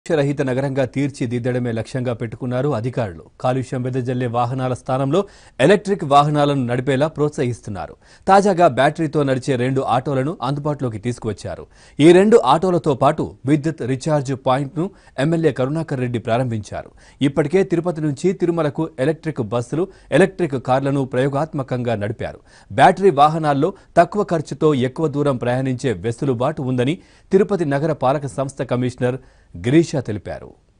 రహిత నగరంగా తీర్చిదిద్దడమే లక్ష్యంగా పెట్టుకున్నారు అధికారులు. కాలుష్యం వెదజల్లే వాహనాల స్థానంలో ఎలక్ట్రిక్ వాహనాలను నడిపేలా ప్రోత్సహిస్తున్నారు. తాజాగా బ్యాటరీతో నడిచే 2 ఆటోలను అందుబాటులోకి తీసుకువచ్చారు. ఈ 2 ఆటోలతో పాటు విద్యుత్ రీఛార్జ్ పాయింట్ను ఎమ్మెల్యే కరుణాకర్ రెడ్డి ప్రారంభించారు. ఇప్పటికే తిరుపతి నుంచి తిరుమలకు ఎలక్ట్రిక్ బస్సులు, ఎలక్ట్రిక్ కార్లను ప్రయోగాత్మకంగా నడిపారు. బ్యాటరీ వాహనాల్లో తక్కువ ఖర్చుతో ఎక్కువ దూరం ప్రయాణించే వెసులుబాటు ఉందని తిరుపతి నగర పాలక సంస్థ కమిషనర్ గిరీష తెలిపారు.